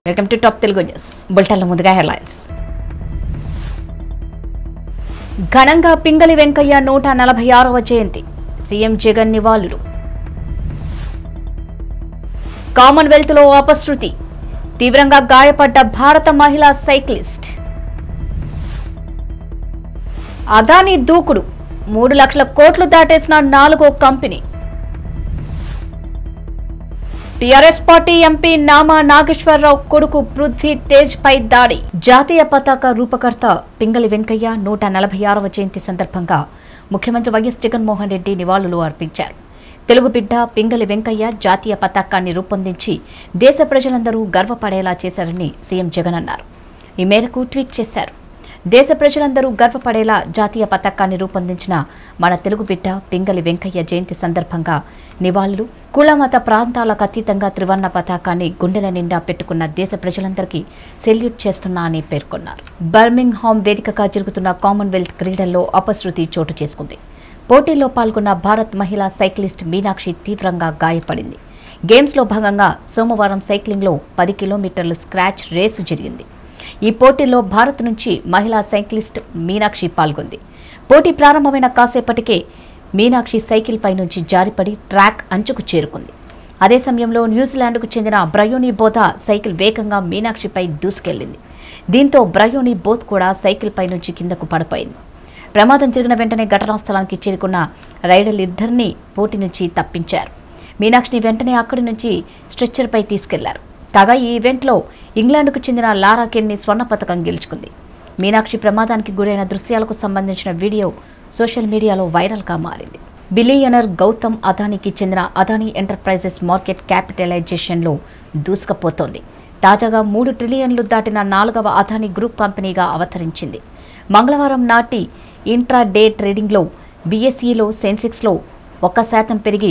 Welcome to top Telugu news బులెటిన్ల ముందుగా headlines. ఘనంగా పింగళి వెంకయ్య 146వ జయంతి, సీఎం జగన్ నివాళులు. కామన్వెల్త్ లో అపశృతి, తీవ్రంగా గాయపడ్డ భారత మహిళా సైక్లిస్ట్. అదానీ దూకుడు, 3 లక్షల కోట్లు దాటేసిన 4వ company. TRS party MP Nama Nageswara Rao కొడుకు పృథ్వీ తేజ్ పై దాడి. జాతీయ పతాక రూపకర్త పింగళి వెంకయ్య 146వ జయంతి సందర్భంగా ముఖ్యమంత్రి వైఎస్ జగన్మోహన్ రెడ్డి నివాళులు అర్పించారు. తెలుగు బిడ్డ పింగళి వెంకయ్య జాతీయ పతాకాన్ని రూపొందించి దేశ ప్రజలందరూ గర్వపడేలా చేశారని సీఎం జగన్ అన్నారు. ఈ మేరకు ట్వీట్ చేశారు. దేశ ప్రజలందరూ గర్వపడేలా జాతీయ పతాకాన్ని రూపొందించిన మన తెలుగు బిడ్డ పింగళి వెంకయ్య జయంతి సందర్భంగా నివాళులు. కులమత ప్రాంతాలకు అతీతంగా త్రివర్ణ పతాకాన్ని గుండెల నిండా పెట్టుకున్న దేశ ప్రజలందరికీ సెల్యూట్ చేస్తున్నా అని పేర్కొన్నారు. బర్మింగ్హామ్ వేదికగా జరుగుతున్న కామన్వెల్త్ క్రీడల్లో అపశృతి చోటు చేసుకుంది. పోటీల్లో పాల్గొన్న భారత్ మహిళా సైక్లిస్ట్ మీనాక్షి తీవ్రంగా గాయపడింది. గేమ్స్లో భాగంగా సోమవారం సైక్లింగ్లో 10 కిలోమీటర్ల స్క్రాచ్ రేసు జరిగింది. ఈ పోటీల్లో భారత్ నుంచి మహిళా సైక్లిస్ట్ మీనాక్షి పాల్గొంది. పోటీ ప్రారంభమైన కాసేపటికే మీనాక్షి సైకిల్ పై నుంచి జారిపడి ట్రాక్ అంచుకు చేరుకుంది. అదే సమయంలో న్యూజిలాండ్కు చెందిన బ్రయోనీ బోథా సైకిల్ వేగంగా మీనాక్షిపై దూసుకెళ్లింది. దీంతో బ్రయోనీ బోత్ కూడా సైకిల్ పై నుంచి కిందకు పడిపోయింది. ప్రమాదం జరిగిన వెంటనే ఘటనా స్థలానికి చేరుకున్న రైడర్లిద్దరినీ పోటీ నుంచి తప్పించారు. మీనాక్షిని వెంటనే అక్కడి నుంచి స్ట్రెచ్చర్పై తీసుకెళ్లారు. కాగా ఈ ఈవెంట్లో ఇంగ్లాండ్కు చెందిన లారా కెన్నీ స్వర్ణ పతకం గెలుచుకుంది. మీనాక్షి ప్రమాదానికి గురైన దృశ్యాలకు సంబంధించిన వీడియో సోషల్ మీడియాలో వైరల్గా మారింది. బిలియనర్ గౌతమ్ అదానీకి చెందిన అదానీ ఎంటర్ప్రైజెస్ మార్కెట్ క్యాపిటలైజేషన్లో దూసుకుపోతోంది. తాజాగా 3 ట్రిలియన్లు దాటిన 4వ అదానీ గ్రూప్ కంపెనీగా అవతరించింది. మంగళవారం నాటి ఇంట్రా డే ట్రేడింగ్లో బీఎస్ఈలో సెన్సెక్స్లో 1% పెరిగి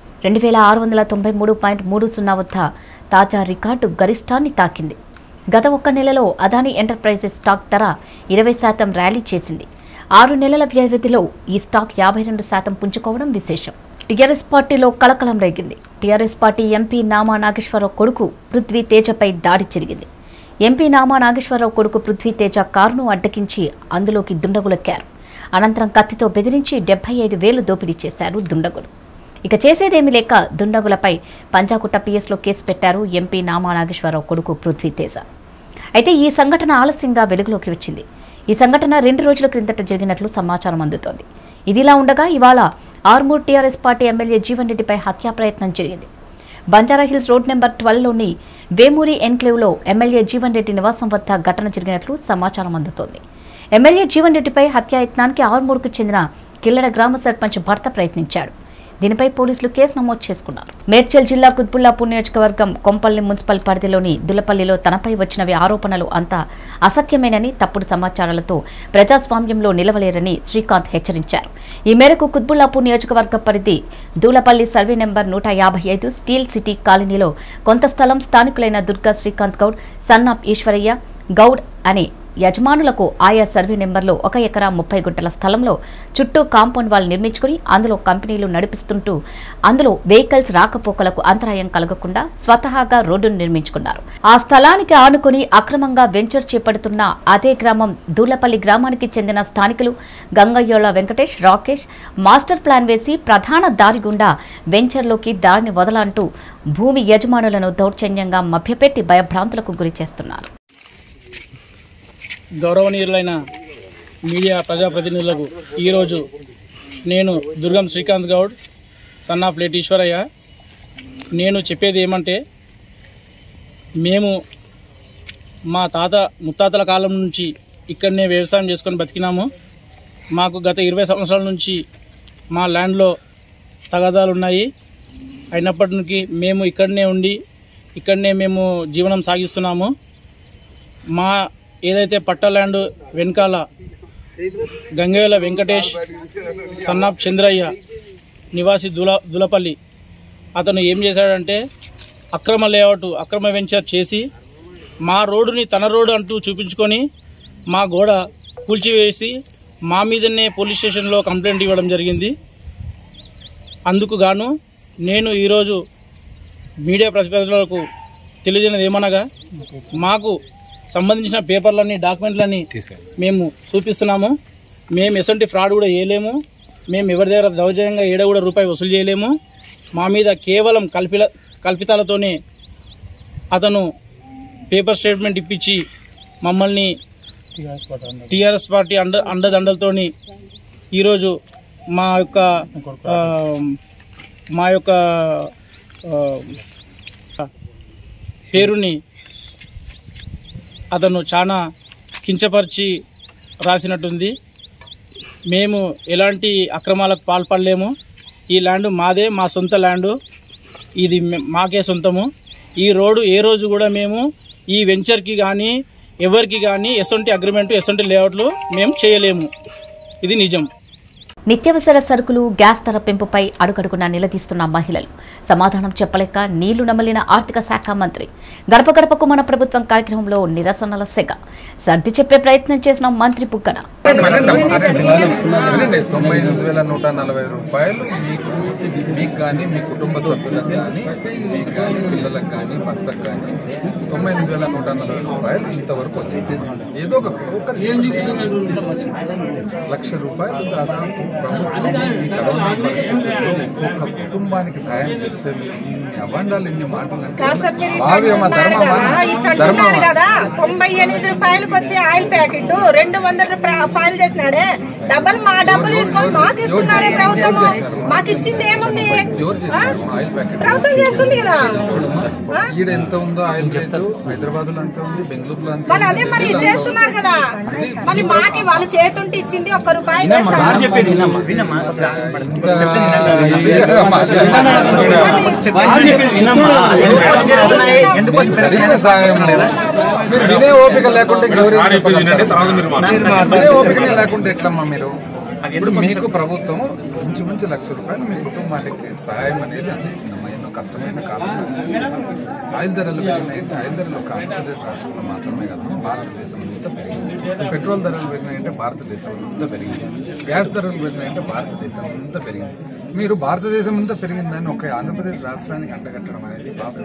2693.30 వద్ద తాజా రికార్డు గరిష్టాన్ని తాకింది. గత 1 నెలలో అదానీ ఎంటర్ప్రైజెస్ స్టాక్ ధర 20% ర్యాలీ చేసింది. 6 నెలల వ్యవధిలో ఈ స్టాక్ 52% పుంజుకోవడం విశేషం. టీఆర్ఎస్ పార్టీలో కలకలం రేగింది. TRS party MP Nama Nageswara Rao కొడుకు పృథ్వీ తేజపై దాడి జరిగింది. ఎంపీ నామా నాగేశ్వరరావు కొడుకు పృథ్వీ తేజ కారును అడ్డగించి అందులోకి దుండగులెక్కారు. అనంతరం కత్తితో బెదిరించి 75,000 దోపిడీ చేశారు దుండగులు. ఇక చేసేదేమీ లేక దుండగులపై పంజాగుట్ట పిఎస్లో కేసు పెట్టారు ఎంపీ నామా నాగేశ్వరరావు కొడుకు పృథ్వీ తేజ. అయితే ఈ సంఘటన ఆలస్యంగా వెలుగులోకి వచ్చింది. ఈ సంఘటన 2 రోజుల క్రిందట జరిగినట్లు సమాచారం అందుతోంది. ఇదిలా ఉండగా ఇవాళ Armoor TRS party MLA Jeevan రెడ్డిపై హత్యా ప్రయత్నం జరిగింది. బంజారాహిల్స్ రోడ్ నెంబర్ 12లోని వేమూరి ఎన్క్లేవ్లో ఎమ్మెల్యే జీవన్ రెడ్డి నివాసం వద్ద ఘటన జరిగినట్లు సమాచారం అందుతోంది. ఎమ్మెల్యే జీవన్ రెడ్డిపై హత్యాయత్నానికి ఆర్మూర్కు చెందిన కిల్లెడ గ్రామ సర్పంచ్ భర్త ప్రయత్నించాడు. దీనిపై పోలీసులు కేసు నమోదు చేసుకున్నారు. మేడ్చల్ జిల్లా కుత్బుల్లాపూర్ నియోజకవర్గం కొంపల్లి మున్సిపల్ పరిధిలోని దులపల్లిలో తనపై వచ్చినవి ఆరోపణలు అంతా అసత్యమేనని, తప్పుడు సమాచారాలతో ప్రజాస్వామ్యంలో నిలవలేరని శ్రీకాంత్ హెచ్చరించారు. ఈ మేరకు కుత్బుల్లాపూర్ నియోజకవర్గ పరిధి Dulapally survey number 155 steel city కాలనీలో కొంత స్థలం స్థానికులైన దుర్గా శ్రీకాంత్ గౌడ్, సన్నాప్ ఈశ్వరయ్య గౌడ్ అనే యజమానులకు ఆయా సర్వే నెంబర్లో 1 ఎకరా 30 గుంటల స్థలంలో చుట్టూ కాంపౌండ్ వాల్ నిర్మించుకుని అందులో కంపెనీలు నడిపిస్తుంటూ అందులో వెహికల్స్ రాకపోకలకు అంతరాయం కలగకుండా స్వతహాగా రోడ్డును నిర్మించుకున్నారు. ఆ స్థలానికి ఆనుకుని అక్రమంగా వెంచర్ చేపడుతున్న అదే గ్రామం దూలపల్లి గ్రామానికి చెందిన స్థానికులు గంగయ్యోల వెంకటేష్, రాకేష్ మాస్టర్ ప్లాన్ వేసి ప్రధాన దారి గుండా వెంచర్లోకి దారిని వదలంటూ భూమి యజమానులను దౌర్జన్యంగా మభ్యపెట్టి భయభ్రాంతులకు గురి చేస్తున్నారు. గౌరవనీయులైన మీడియా ప్రజాప్రతినిధులకు ఈరోజు నేను దుర్గం శ్రీకాంత్ గౌడ్, సన్నా ప్లేట్ ఈశ్వరయ్య, నేను చెప్పేది ఏమంటే, మేము మా ముత్తాతల కాలం నుంచి ఇక్కడనే వ్యవసాయం చేసుకొని బతికినాము. మాకు గత 20 సంవత్సరాల నుంచి మా ల్యాండ్లో తగాదాలు ఉన్నాయి. అయినప్పటికీ మేము ఇక్కడనే ఉండి ఇక్కడనే మేము జీవనం సాగిస్తున్నాము. మా ఏదైతే పట్ట ల్యాండ్ వెనకాల గంగయ్యల వెంకటేష్, సన్నాప్ చంద్రయ్య నివాసి దులపల్లి, అతను ఏం చేశాడంటే అక్రమ లేఅవుట్, అక్రమ వెంచర్ చేసి మా రోడ్డుని తన రోడ్డు అంటూ చూపించుకొని మా గోడ కూల్చివేసి మా మీదనే పోలీస్ స్టేషన్లో కంప్లైంట్ ఇవ్వడం జరిగింది. అందుకు గాను నేను ఈరోజు మీడియా ప్రతినిధులకు తెలియజేయనిది ఏమనగా, మాకు సంబంధించిన పేపర్లన్నీ డాక్యుమెంట్లన్నీ మేము చూపిస్తున్నాము. మేము ఎసంటి ఫ్రాడ్ కూడా చేయలేము. మేము ఎవరి దగ్గర దౌర్జన్యంగా ఏడ కూడా రూపాయి వసూలు చేయలేము. మా మీద కేవలం కల్పితాలతోనే అతను పేపర్ స్టేట్మెంట్ ఇప్పించి మమ్మల్ని టీఆర్ఎస్ పార్టీ అండదండలతోని ఈరోజు మా యొక్క పేరుని అతను చాలా కించపరిచి రాసినట్టుంది. మేము ఎలాంటి అక్రమాలకు పాల్పడలేము. ఈ ల్యాండ్ మాదే, మా సొంత ల్యాండు, ఇది మాకే సొంతము. ఈ రోడ్డు ఏ రోజు కూడా మేము ఈ వెంచర్కి కానీ ఎవరికి కానీ ఎసొంటి అగ్రిమెంటు ఎసొంటి లేఅవుట్లు మేము చేయలేము. ఇది నిజం. నిత్యావసర సరుకులు, గ్యాస్ ధర పెంపుపై అడుగడుగునా నిలదీస్తున్న మహిళలు సమాధానం చెప్పలేక నీళ్లు నమలిన ఆర్థిక శాఖ మంత్రి. గడప గడపకు మన ప్రభుత్వం కార్యక్రమంలో నిరసనల సెగ. సర్ది చెప్పే ప్రయత్నం చేసిన మంత్రి బుగ్గన. 98,140 రూపాయలు మీకు కానీ మీ కుటుంబ సభ్యులకు కానీ మీకు కానీ పిల్లలకు కానీ భర్తకు కానీ 98,140 రూపాయలు ఇంతవరకు వచ్చింది. ఏదో ఒక ₹1,00,000 దాదాపు ప్రభుత్వం ఈ కరోనా పరిస్థితుల్లో ఒక కుటుంబానికి సాయం చేస్తే ఇన్ని అబండాలు ఇన్ని మాటలు కదా. 98 రూపాయలకు వచ్చే ఆయిల్ ప్యాకెట్ 200 రూపాయలు చేసినాడే. డబ్బులు మా డబ్బులు తీసుకొని మాకు ఇస్తున్నారే ప్రభుత్వం. మాకు ఇచ్చింది ఏముంది? ప్రభుత్వం చేస్తుంది కదా. ఈడ ఎంత ఉందో ఆయిల్ రేటు హైదరాబాద్ లో అంత ఉంది, బెంగళూరులో అంత. మళ్ళీ అదే మరి చేస్తున్నారు కదా. మళ్ళీ మాకి వాళ్ళు చేతుంటే ఇచ్చింది ₹1. మీరు వినే ఓపిక లేకుంటే వినే ఓపికనే లేకుంటే ఎట్లమ్మా మీరు? ఇప్పుడు మీకు ప్రభుత్వం మంచి ₹1,00,000 మీ కుటుంబానికి సహాయం అనేది అందించిందమ్మా. ఎన్నో కష్టమైన కాలం ఆయిల్ ధరలు పెరిగినాయంటే ఆయిల్ ధరలు ఒక ఆంధ్రప్రదేశ్ రాష్ట్రంలో మాత్రమే కాదు, భారతదేశం అంతా పెరిగింది. పెట్రోల్ ధరలు పెరిగినాయంటే భారతదేశం అంతా పెరిగింది. గ్యాస్ ధరలు పెరిగినాయంటే భారతదేశం అంతా పెరిగింది. మీరు భారతదేశం అంతా పెరిగిందని ఒక ఆంధ్రప్రదేశ్ రాష్ట్రానికి అంటగట్టడం అనేది బాధలు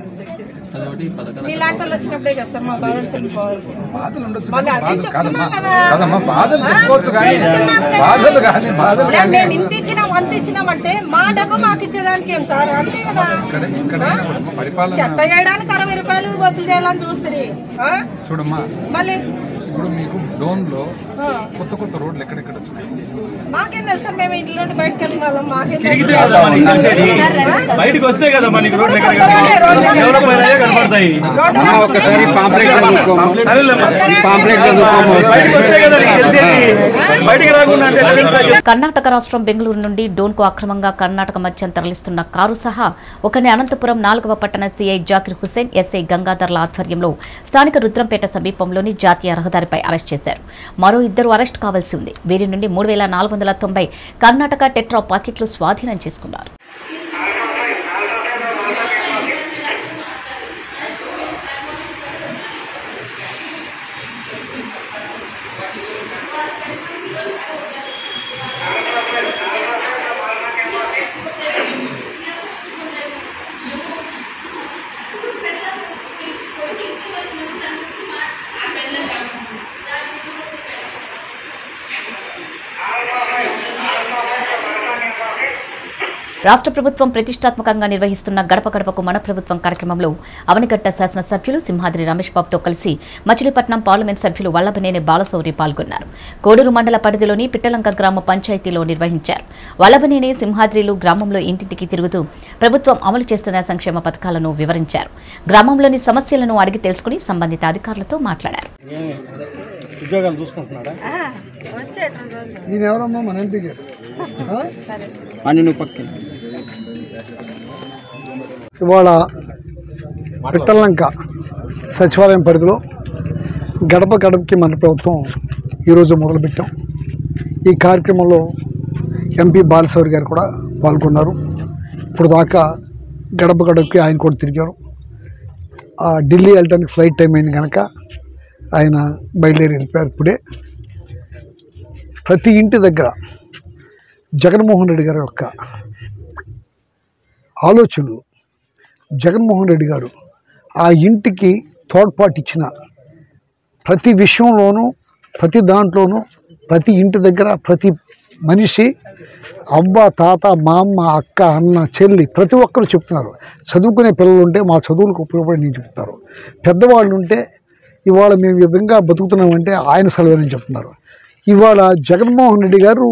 ఉండొచ్చు. కాదమ్మా, బాధలు చెప్పుకోవచ్చు కానీ బాధలు మేము ఇంత ఇచ్చినాం అంత ఇచ్చినామంటే మా డబ్బు మాకు ఇచ్చేదానికి ఏం సార్? అంతే కదా. చెత్త చేయడానికి ₹60 వసూలు చేయాలని చూస్తుంది. చూడమ్మా, మళ్ళీ ఇప్పుడు మీకు డోన్ లో కొత్త రోడ్లు ఎక్కడెక్కడ వచ్చినాయి మాకేం తెలుసా? మేము ఇంట్లో నుండి బయటకు వెళ్ళిన వాళ్ళం. మాకేం బయటకు వస్తే కదా మనకి రోడ్లు కర్ణాటక రాష్ట్రం బెంగళూరు నుండి డోన్కు అక్రమంగా కర్ణాటక మద్యం తరలిస్తున్న కారు సహా ఒకరిని అనంతపురం 4వ పట్టణ సీఐ జాకిర్ హుసేన్, ఎస్ఐ గంగాధర్ల ఆధ్వర్యంలో స్థానిక రుద్రంపేట సమీపంలోని జాతీయ రహదారిపై అరెస్ట్ చేశారు. మరో 2 అరెస్ట్ కావాల్సి ఉంది. వీరి నుండి 3,490 కర్ణాటక టెట్రా పాకెట్లు స్వాధీనం చేసుకున్నారు. రాష్ట్ర ప్రభుత్వం ప్రతిష్టాత్మకంగా నిర్వహిస్తున్న గడప గడపకు మన ప్రభుత్వం కార్యక్రమంలో అవనిగడ్డ శాసనసభ్యులు సింహాద్రి రమేష్ బాబుతో కలిసి మచిలీపట్నం పార్లమెంట్ సభ్యులు వల్లభనేని బాలశౌరి పాల్గొన్నారు. కోడూరు మండల పరిధిలోని పిట్టలంక గ్రామ పంచాయతీలో నిర్వహించారు. వల్లభనేని సింహాద్రిలు గ్రామంలో ఇంటింటికి తిరుగుతూ ప్రభుత్వం అమలు చేస్తున్న సంక్షేమ పథకాలను వివరించారు. గ్రామంలోని సమస్యలను అడిగి తెలుసుకుని సంబంధిత అధికారులతో మాట్లాడారు. ఇవాళ పిట్టలంక సచివాలయం పరిధిలో గడప గడపకి మన ప్రభుత్వం ఈరోజు మొదలుపెట్టాం. ఈ కార్యక్రమంలో ఎంపీ బాలశౌరి గారు కూడా పాల్గొన్నారు. ఇప్పుడు దాకా గడప గడపకి ఆయన కూడా తిరిగారు. ఢిల్లీ వెళ్ళడానికి ఫ్లైట్ టైం అయింది కనుక ఆయన బయలుదేరి వెళ్ళిపోయారు. ఇప్పుడే ప్రతి ఇంటి దగ్గర జగన్మోహన్ రెడ్డి గారి యొక్క ఆలోచనలు, జగన్మోహన్ రెడ్డి గారు ఆ ఇంటికి తోడ్పాటు ఇచ్చిన ప్రతి విషయంలోనూ, ప్రతి దాంట్లోనూ, ప్రతి ఇంటి దగ్గర ప్రతి మనిషి అవ్వ, తాత, మా అమ్మ, అక్క, అన్న, చెల్లి ప్రతి ఒక్కరు చెప్తున్నారు. చదువుకునే పిల్లలు ఉంటే మా చదువులకు ఉపయోగపడి నేను చెప్తారు. పెద్దవాళ్ళు ఉంటే ఇవాళ మేము ఈ విధంగా బతుకుతున్నామంటే ఆయన సెలవులని చెప్తున్నారు. ఇవాళ జగన్మోహన్ రెడ్డి గారు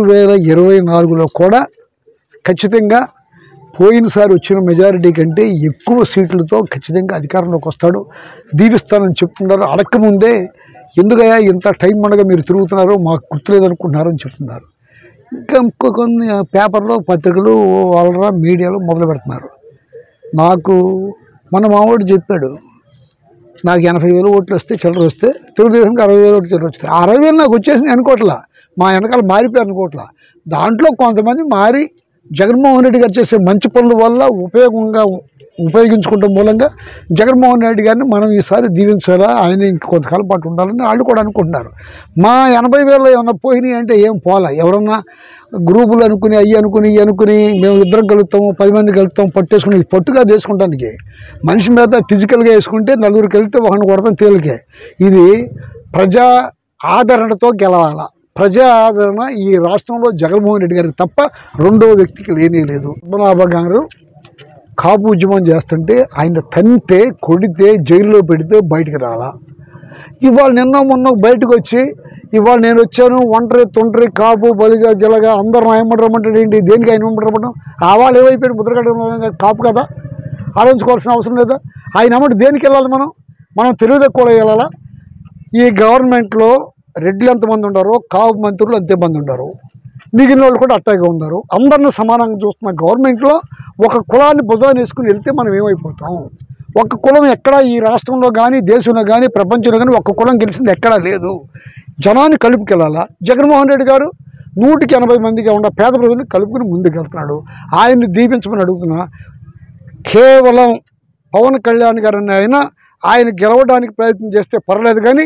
2024లో కూడా ఖచ్చితంగా పోయినసారి వచ్చిన మెజారిటీ కంటే ఎక్కువ సీట్లతో ఖచ్చితంగా అధికారంలోకి వస్తాడు, దీవిస్తానని చెప్తున్నారు. అడక్కముందే ఎందుకయ్యా ఇంత టైం ఉండగా మీరు తిరుగుతున్నారో మాకు గుర్తులేదనుకుంటున్నారని చెప్తున్నారు. ఇంకా కొన్ని పేపర్లో, పత్రికలు, వాళ్ళ మీడియాలో మొదలు పెడుతున్నారు. నాకు మన మావాడు చెప్పాడు, నాకు 80,000 ఓట్లు వస్తే చిల్లర వస్తే తెలుగుదేశానికి 60,000 ఓట్లు చిల్లర వచ్చాయి. 60,000 నాకు వచ్చేసింది అనుకోవట్లా, మా వెనకాల మారిపోయారు అనుకోవట్లా. దాంట్లో కొంతమంది మారి జగన్మోహన్ రెడ్డి గారు చేసే మంచి పనుల వల్ల ఉపయోగించుకోవడం మూలంగా జగన్మోహన్ రెడ్డి గారిని మనం ఈసారి దీవించాలా, ఆయన ఇంకొంతకాలం పాటు ఉండాలని వాళ్ళు కూడా అనుకుంటున్నారు. మా 80,000 ఏమన్నా పోయినాయి అంటే ఏం పోలా. ఎవరన్నా గ్రూపులు అనుకుని అయ్యి అనుకుని మేము ఇద్దరం కలుగుతాము, 10 మంది కలుగుతాం, పట్టేసుకుని పట్టుగా తీసుకుంటానికి మనిషి మీద ఫిజికల్గా వేసుకుంటే 4 కలిగితే ఒకరిని కొడతాం తేలికే. ఇది ప్రజా ఆదరణతో గెలవాల. ప్రజా ఆదరణ ఈ రాష్ట్రంలో జగన్మోహన్ రెడ్డి గారికి తప్ప రెండో వ్యక్తికి లేనే లేదు. పద్మనాభ గారు కాపు ఉద్యమం చేస్తుంటే ఆయన తంతే, కొడితే, జైల్లో పెడితే బయటికి రాలా. ఇవాళ మొన్న బయటకు వచ్చి ఇవాళ నేను వచ్చాను ఒంటరి కాపు బలిగా జలగా అందరూ ఏమంటారు ఏంటి, దేనికి ఆయన ఏమంటారు? ఆ వాళ్ళు ఏమైపోయారు, ముద్రగడ్డ కాపు కదా, ఆలోచించుకోవాల్సిన అవసరం లేదా? ఆయన అమ్మటి దేనికి వెళ్ళాలి? మనం తెలివితే కూడా వెళ్ళాలా? ఈ గవర్నమెంట్లో రెడ్లు ఎంతమంది ఉన్నారో కాపు మంత్రులు అంతేమంది ఉన్నారు, మిగిలిన వాళ్ళు కూడా అట్టాగే ఉన్నారు. అందరిని సమానంగా చూస్తున్న గవర్నమెంట్లో ఒక కులాన్ని భుజాన్ని వేసుకుని వెళ్తే మనం ఏమైపోతాం? ఒక కులం ఎక్కడా ఈ రాష్ట్రంలో కానీ, దేశంలో కానీ, ప్రపంచంలో కానీ ఒక కులం గెలిచింది ఎక్కడా లేదు. జనాన్ని కలుపుకెళ్ళాలా. జగన్మోహన్ రెడ్డి గారు 180 మందిగా ఉన్న పేద ప్రజలను కలుపుకుని ముందుకెళ్తున్నాడు. ఆయన్ని దీపించమని అడుగుతున్నా. కేవలం పవన్ కళ్యాణ్ గారిని ఆయన గెలవడానికి ప్రయత్నం చేస్తే పర్లేదు, కానీ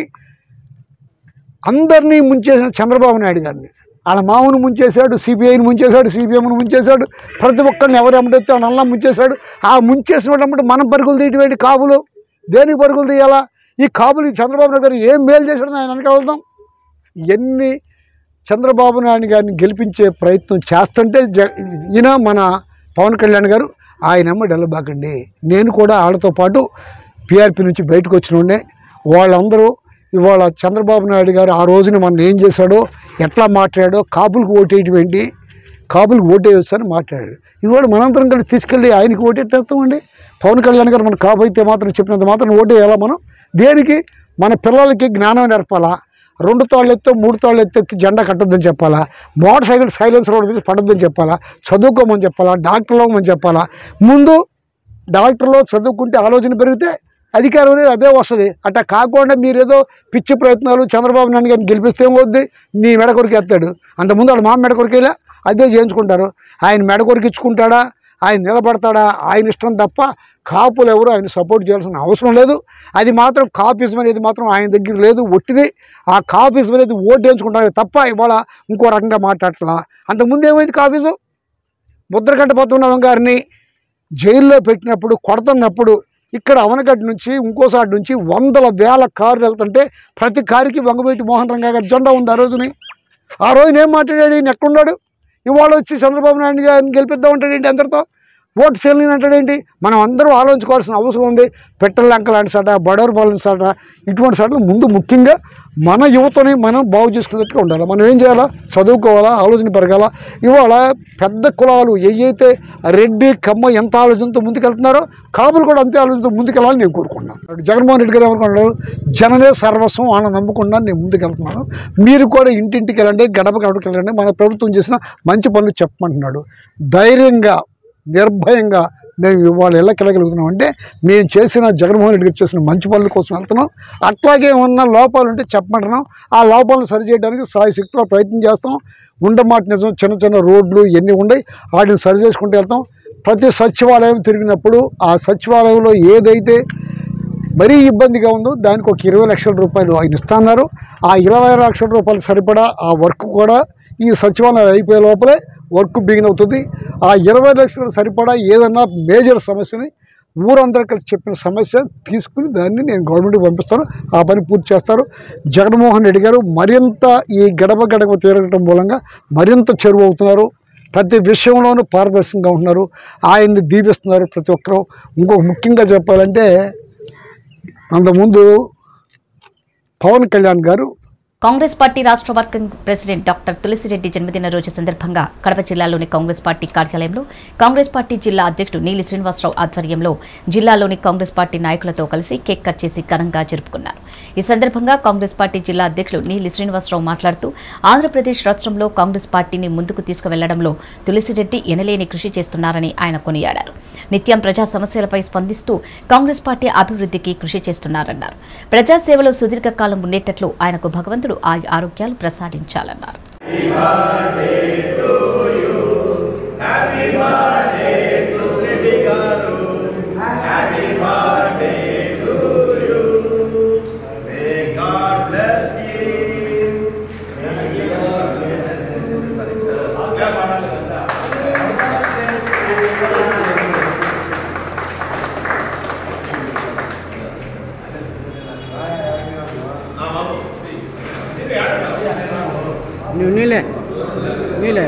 అందరినీ ముంచేసిన చంద్రబాబు నాయుడు గారిని, వాళ్ళ మామూలు ముంచేశాడు, సిబిఐని ముంచేశాడు, సిబిఎంను ముంచేశాడు, ప్రతి ఒక్కరిని ఎవరు అమ్మడితే వాళ్ళ ముంచేశాడు. ఆ ముంచేసిన వాళ్ళు మనం పరుగులు తీయటం కాపులు దేనికి పరుగులు తీయాలా? ఈ కాపులు ఈ చంద్రబాబు నాయుడు గారు ఏం మేలు చేశాడని ఆయన వెనక వెళ్దాం. ఇవన్నీ చంద్రబాబు నాయుడు గారిని గెలిపించే ప్రయత్నం చేస్తుంటే ఈయన మన పవన్ కళ్యాణ్ గారు ఆయన డెల్లబాకండి. నేను కూడా వాళ్ళతో పాటు పిఆర్పి నుంచి బయటకు వచ్చిన వాళ్ళందరూ ఇవాళ చంద్రబాబు నాయుడు గారు ఆ రోజున మనం ఏం చేశాడో, ఎట్లా మాట్లాడాడో, కాపులకు ఓటేయటం ఏంటి, కాపులకు ఓటేయొచ్చని మాట్లాడాడు. ఇవాళ మనందరం కలిసి తీసుకెళ్ళి ఆయనకి ఓటేస్తామండి. పవన్ కళ్యాణ్ గారు మన కాపు అయితే మాత్రం చెప్పినంత మాత్రం ఓటేయాలా? మనం దేనికి? మన పిల్లలకి జ్ఞానం నేర్పాలా, 2 తాళ్ళు ఎత్తో 3 తాళ్ళు ఎత్తో జెండా కట్టొద్దని చెప్పాలా, మోటార్ సైకిల్ సైలెన్సర్ రోడ్ తీసి పడొద్దని చెప్పాలా, చదువుకోమని చెప్పాలా, డాక్టర్లు అవ్వమని చెప్పాలా. ముందు డాక్టర్లో చదువుకుంటే ఆలోచన పెరిగితే అధికారం అనేది అదే వస్తుంది. అట్లా కాకుండా మీరేదో పిచ్చి ప్రయత్నాలు చంద్రబాబు నాయుడు గారిని గెలిపిస్తే ఏమవుద్ది? నీ మెడ కొరికి ఎత్తాడు. అంతకుముందు వాళ్ళ మా మెడ కొరికేలా అదే చేయించుకుంటారు. ఆయన మెడ కొరికి ఇచ్చుకుంటాడా, ఆయన నిలబడతాడా, ఆయన ఇష్టం తప్ప కాపులు ఎవరు ఆయన సపోర్ట్ చేయాల్సిన అవసరం లేదు. అది మాత్రం కాపిజం అనేది మాత్రం ఆయన దగ్గర లేదు, ఒట్టిది. ఆ కాపిజం అనేది ఓటు వేయించుకుంటారు తప్ప ఇవాళ ఇంకో రకంగా మాట్లాడట్లా. అంతకుముందు ఏమైంది? కాపిజం ముద్రగడ్డ పద్మనాభం గారిని జైల్లో పెట్టినప్పుడు, కొడుతున్నప్పుడు ఇక్కడ అవనగడ్డ నుంచి ఇంకోసారి నుంచి 100,000 కార్లు వెళ్తుంటే ప్రతి కారుకి వంగబెట్టి మోహన్ రంగా గారి జెండా ఉంది. ఆ రోజున ఏం మాట్లాడాడు? ఈయన ఎక్కడున్నాడు? ఇవాళ వచ్చి చంద్రబాబు నాయుడు గారిని గెలిపిద్దాం అంటాడేంటి? అందరితో ఓటు సేల్ని అంటాడేంటి? మనం అందరూ ఆలోచించుకోవాల్సిన అవసరం ఉంది. పెట్రోల్ లంక లాంటి సాట, బడోరు పాలన సాట, ఇటువంటి సాటలు ముందు ముఖ్యంగా మన యువతని మనం బాగు చేసుకున్నట్టుగా ఉండాలి. మనం ఏం చేయాలా? చదువుకోవాలా, ఆలోచన పెరగాల. ఇవాళ పెద్ద కులాలు ఏవైతే రెడ్డి, కమ్మ ఎంత ఆలోచనతో ముందుకెళ్తున్నారో కాపులు కూడా అంతే ఆలోచనతో ముందుకెళ్ళాలని నేను కోరుకుంటున్నాను. జగన్మోహన్ రెడ్డి గారు ఏమనుకుంటున్నారు? జనమే సర్వస్వం ఆయన నమ్ముకుండా నేను ముందుకెళ్తున్నాను, మీరు కూడా ఇంటింటికి వెళ్ళండి, గడపకి వెళ్ళండి, మన ప్రభుత్వం చేసిన మంచి పనులు చెప్పమంటున్నాడు. ధైర్యంగా నిర్భయంగా మేము ఇవాళ వెళ్ళగలుగుతున్నాం అంటే మేము చేసిన జగన్మోహన్ రెడ్డి గారు చేసిన మంచి పనుల కోసం వెళ్తున్నాం. అట్లాగే ఉన్న లోపాలు ఉంటే చెప్పమంటున్నాం. ఆ లోపాలను సరిచేయడానికి సాయశక్తిలో ప్రయత్నం చేస్తాం. ఉండమాట నిజం, చిన్న చిన్న రోడ్లు ఇవన్నీ ఉన్నాయి, వాటిని సరి చేసుకుంటూ వెళ్తాం. ప్రతి సచివాలయం తిరిగినప్పుడు ఆ సచివాలయంలో ఏదైతే మరీ ఇబ్బందిగా ఉందో దానికి ఒక 20 లక్షల రూపాయలు ఆయన ఇస్తున్నారు. ఆ 20 లక్షల రూపాయలు సరిపడా ఆ వర్క్ కూడా ఈ సచివాలయం అయిపోయే లోపలే వర్క్ బిగిన్ అవుతుంది. ఆ 20 లక్షలు సరిపడా ఏదన్నా మేజర్ సమస్యని ఊరందరూ కలిసి చెప్పిన సమస్య తీసుకుని దాన్ని నేను గవర్నమెంట్కి పంపిస్తాను, ఆ పని పూర్తి చేస్తారు. జగన్మోహన్ రెడ్డి గారు మరింత ఈ గడప గడప తిరగటం మూలంగా మరింత చెరువు అవుతున్నారు. ప్రతి విషయంలోనూ పారదర్శకంగా ఉంటున్నారు. ఆయన్ని దీవిస్తున్నారు ప్రతి ఒక్కరూ. ఇంకొక ముఖ్యంగా చెప్పాలంటే అంతకుముందు పవన్ కళ్యాణ్ గారు కాంగ్రెస్ పార్టీ రాష్ట్ర వర్కింగ్ ప్రెసిడెంట్ డాక్టర్ తులసిరెడ్డి జన్మదిన రోజు సందర్భంగా కడప జిల్లాలోని కాంగ్రెస్ పార్టీ కార్యాలయంలో కాంగ్రెస్ పార్టీ జిల్లా అధ్యక్షుడు నీలి శ్రీనివాసరావు ఆధ్వర్యంలో జిల్లాలోని కాంగ్రెస్ పార్టీ నాయకులతో కలిసి కేక్ కట్ చేసి ఘనంగా జరుపుకున్నారు. ఈ సందర్భంగా కాంగ్రెస్ పార్టీ జిల్లా అధ్యక్షుడు నీలి శ్రీనివాసరావు మాట్లాడుతూ ఆంధ్రప్రదేశ్ రాష్ట్రంలో కాంగ్రెస్ పార్టీని ముందుకు తీసుకువెళ్లడంలో తులసిరెడ్డి ఎనలేని కృషి చేస్తున్నారని ఆయన కొనియాడారు. నిత్యం ప్రజా సమస్యలపై స్పందిస్తూ కాంగ్రెస్ పార్టీ అభివృద్ధికి కృషి చేస్తున్నారన్నారు. ప్రజాసేవలో సుదీర్ఘకాలం ఉండేటట్లు ఆయనకు భగవంతుడు ఆరోగ్యాలు ప్రసాదించాలన్నారు. నీలే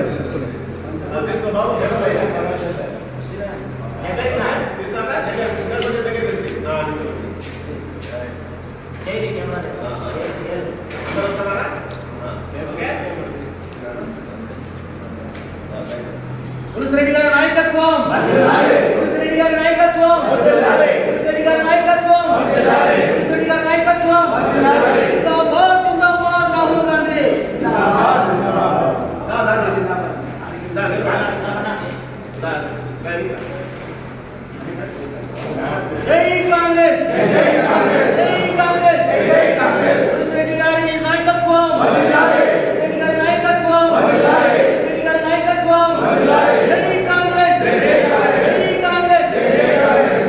తులసిరెడ్డి గారి నాయకత్వం, తులసిరెడ్డి గారి నాయకత్వం, తులసిరెడ్డి గారి నాయకత్వం, తులసిరెడ్డి గారి నాయకత్వం. జిందాబాద్ జిందాబాద్ రాహుల్ గాంధీ. జై కాంగ్రెస్, జై కాంగ్రెస్, జై కాంగ్రెస్, జై కాంగ్రెస్. తులసిరెడ్డి గారి నాయకత్వం, తులసిరెడ్డి గారి నాయకత్వం, తులసిరెడ్డి గారి నాయకత్వం. జై కాంగ్రెస్, జై కాంగ్రెస్, జై కాంగ్రెస్.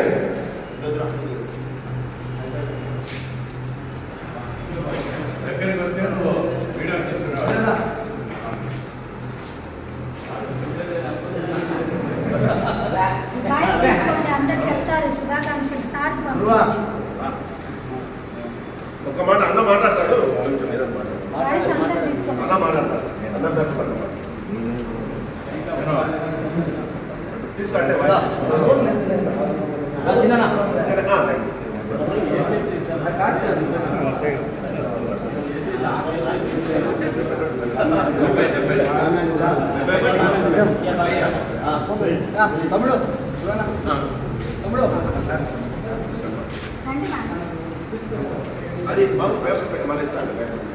అందరు చెప్తారు శుభాకాంక్షలు సార్ పంపించు. ఒక మాట అన్న మాట్లాడతాడు, వాయిస్ అందరు తీసుకోండి. అన్న మాట్లాడతాడు, అందరు తరఫున తీసుకుంటే తమ్ముడు అది బాబు పేపర్ పెట్టి మన ఇస్తాను.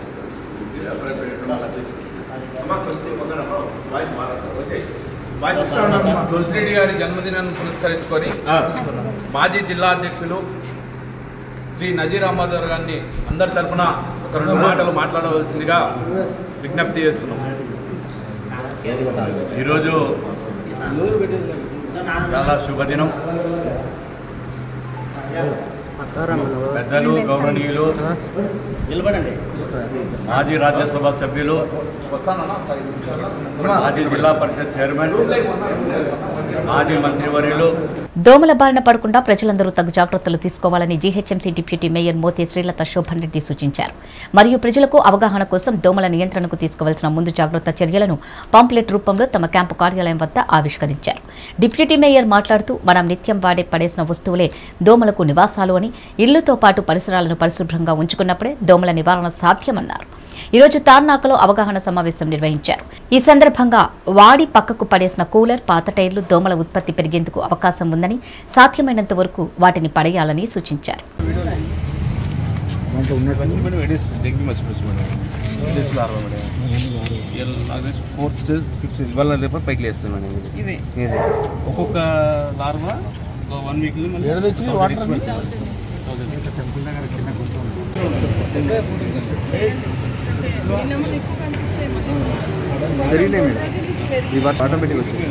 అమ్మా కొంచెం కొందరమ్మా వాయిస్ మాట్లాడతారు, వచ్చాయి. తులసిరెడ్డి గారి జన్మదినాన్ని పురస్కరించుకొని మాజీ జిల్లా అధ్యక్షులు శ్రీ నజీర్ అహ్మద్ గారిని అందరి తరఫున ఒక 2 మాటలు మాట్లాడవలసిందిగా విజ్ఞప్తి చేస్తున్నాం. ఈరోజు చాలా శుభదినం. పెద్దలు, గౌరవనీయులు, మాజీ రాజ్యసభ సభ్యులు, మాజీ జిల్లా పరిషత్ చైర్మన్, మాజీ మంత్రివర్యులు. దోమల బారిన పడకుండా ప్రజలందరూ తగు జాగ్రత్తలు తీసుకోవాలని GHMC deputy mayor Mothe Srilatha Shobhan Reddy సూచించారు. మరియు ప్రజలకు అవగాహన కోసం దోమల నియంత్రణకు తీసుకోవాల్సిన ముందు జాగ్రత్త చర్యలను పాంప్లెట్ రూపంలో తమ క్యాంపు కార్యాలయం వద్ద ఆవిష్కరించారు. డిప్యూటీ మేయర్ మాట్లాడుతూ మనం నిత్యం పడేసిన వస్తువులే దోమలకు నివాసాలు అని, ఇళ్లతో పాటు పరిసరాలను పరిశుభ్రంగా ఉంచుకున్నప్పుడే దోమల నివారణ సాధ్యమన్నారు. ఈరోజు తార్నాకలో అవగాహన సమావేశం నిర్వహించారు. ఈ సందర్భంగా వాడి పక్కకు పడేసిన కూలర్, పాత టైర్లు దోమల ఉత్పత్తి పెరిగేందుకు అవకాశం ఉందని, సాధ్యమైనంత వరకు వాటిని పడేయాలని సూచించారు. ఒక్కొక్క లార్వా 1 వీక్ ఆటోమేటిక్ వచ్చింది.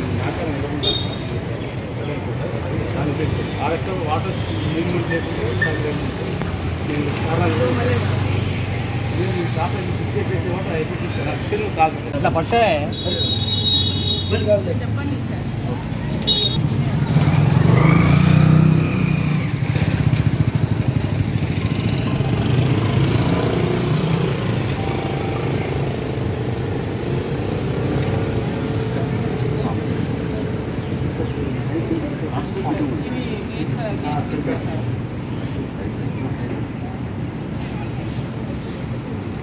ఇట్లా పడితే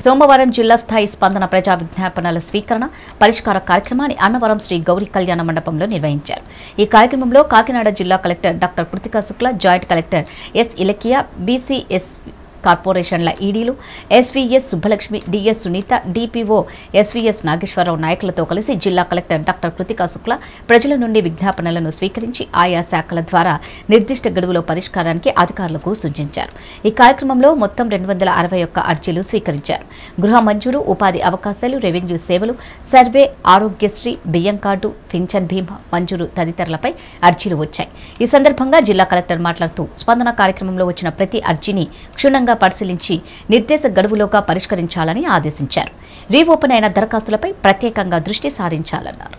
సోమవారం జిల్లా స్థాయి స్పందన ప్రజా విజ్ఞాపనల స్వీకరణ పరిష్కార కార్యక్రమాన్ని అన్నవరం శ్రీ గౌరీ కళ్యాణ మండపంలో నిర్వహించారు. ఈ కార్యక్రమంలో కాకినాడ జిల్లా collector doctor Kritika Shukla, joint collector S Ilakiya, BCS కార్పొరేషన్ల ఈడీలు SVS Subbalakshmi, DS Sunitha, DPO SVS Nageswara Rao నాయకులతో కలిసి జిల్లా కలెక్టర్ డాక్టర్ కృతికా శుక్లా ప్రజల నుండి విజ్ఞాపనలను స్వీకరించి ఆయా శాఖల ద్వారా నిర్దిష్ట గడువులో పరిష్కారానికి అధికారులకు సూచించారు. ఈ కార్యక్రమంలో మొత్తం 261 అర్జీలు స్వీకరించారు. గృహ మంజూరు, ఉపాధి అవకాశాలు, రెవెన్యూ సేవలు, సర్వే, ఆరోగ్యశ్రీ, బియ్యం కార్డు, పింఛన్ బీమా మంజూరు తదితరులపై అర్జీలు వచ్చాయి. ఈ సందర్భంగా జిల్లా కలెక్టర్ మాట్లాడుతూ స్పందన కార్యక్రమంలో వచ్చిన ప్రతి అర్జీని క్షుణ్ణంగా పరిశీలించి నిర్దేశ గడువులోగా పరిష్కరించాలని ఆదేశించారు. రీఓపెన్ అయిన దరఖాస్తులపై ప్రత్యేకంగా దృష్టి సారించాలన్నారు.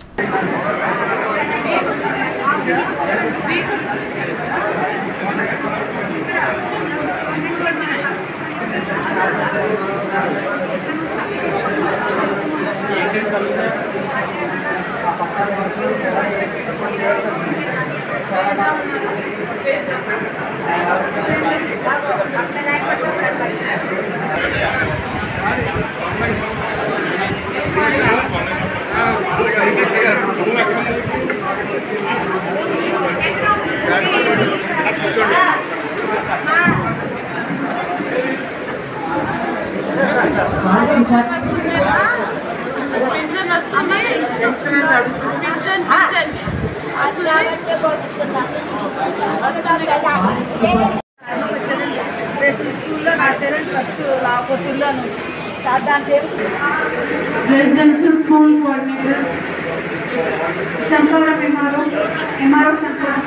స్కూల్లో నా సెలెంట్ ఖర్చు లాపోతున్నాను దాంట్లో residential school coordinator Champavaram MRO Champavaram.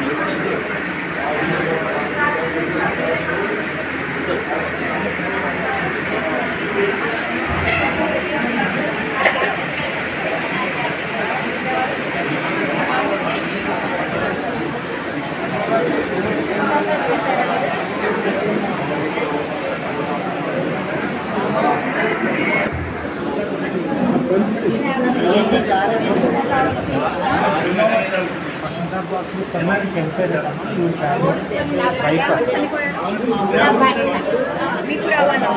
మీకు రావాలా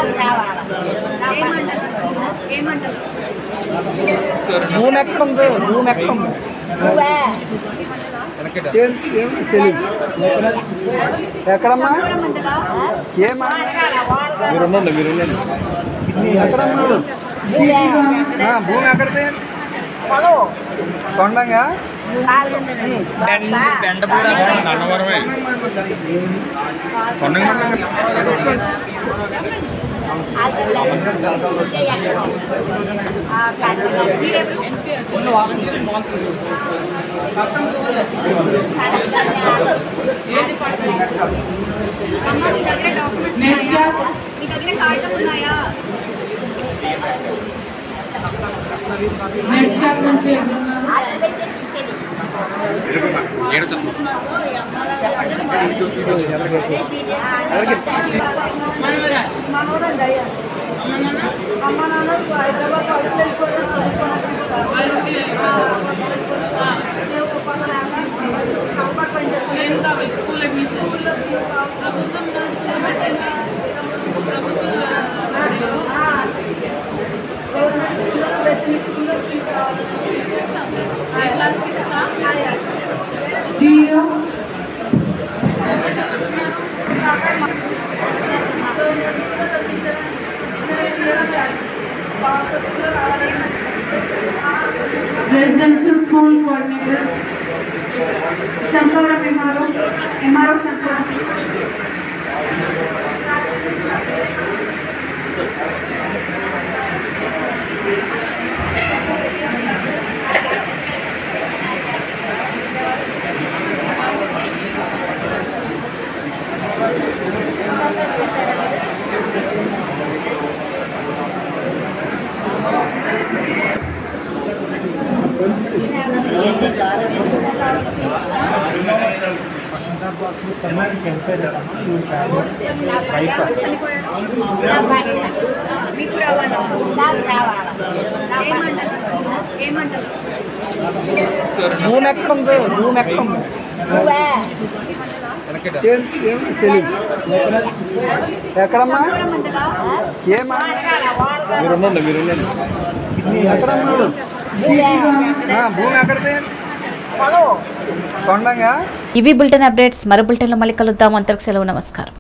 ఏమంటారు ఎక్కడమ్మా ఏమా భూమి ఎక్కడిది కొండంగా మీ దగ్గర కాగితం ఉన్నాయా? అమ్మ నాన్న హైదరాబాద్ కలిసి వెళ్ళిపోయారు. స్కూల్ అడ్మిషన్ ప్రభుత్వం residential school coordinator Champavaram MRO Champavaram. మీకు రావాలా ఏమంటారు ఎక్కడమ్మా ఏమా ఎక్కడమ్మా భూమి ఎక్కడిది కొండంగా. ఇవి బులెటిన్ అప్డేట్స్. మరో బులెటిన్లో మళ్ళీ కలుద్దాం. అంతవరకు సెలవు. నమస్కారం.